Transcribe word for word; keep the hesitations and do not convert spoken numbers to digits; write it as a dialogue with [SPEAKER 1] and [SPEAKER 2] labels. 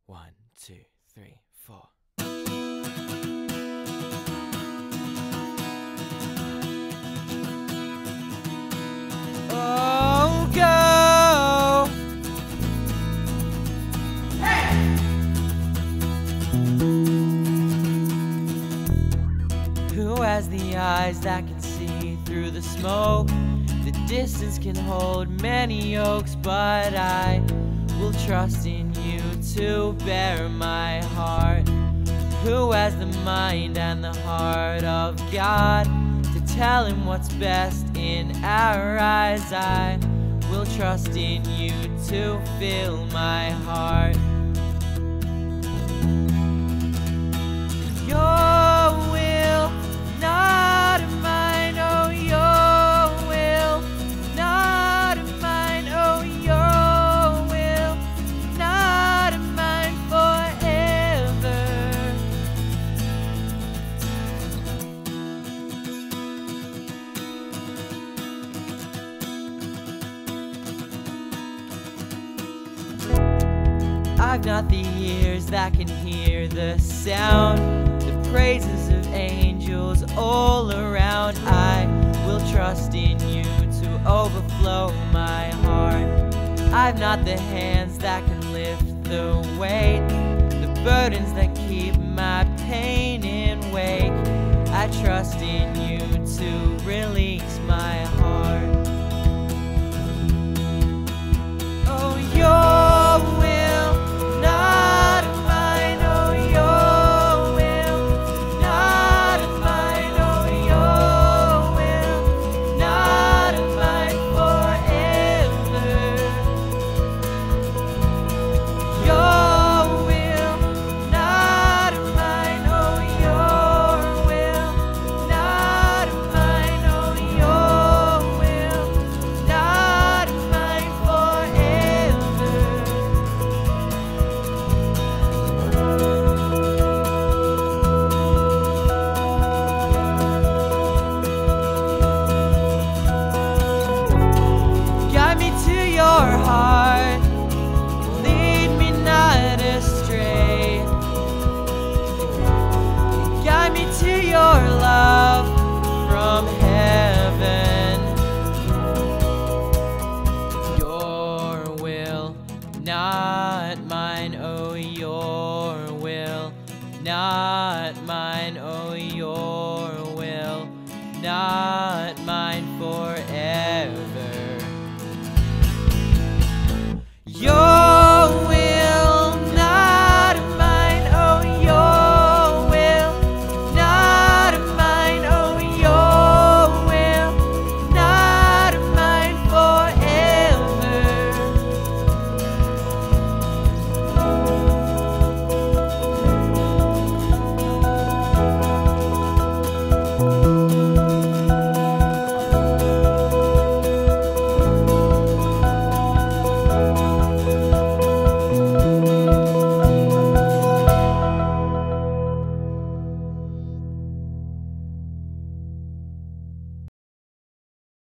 [SPEAKER 1] One, two, three, four. Oh, go! Hey! Who has the eyes that can see through the smoke? The distance can hold many oaks, but I will trust in you to bear my heart. Who has the mind and the heart of God to tell him what's best in our eyes? I will trust in you to fill my heart. Your will, not mine, oh, your will, not mine, oh, your will, not mine forever. I've not the ears that can hear the sound, the praises of angels all around. I will trust in you to overflow my heart. I've not the hands that can lift the weight, the burdens that keep my pain in wake. I trust in you to release my heart. Oh, your will, not mine, oh, your will, not mine, oh, your will, not mine forever. Your will, not mine, oh, your will, not mine, oh, your will, not mine forever. Guide me to your heart, lead me not astray. Guide me to your love from heaven. Your will, not mine, oh, your will, not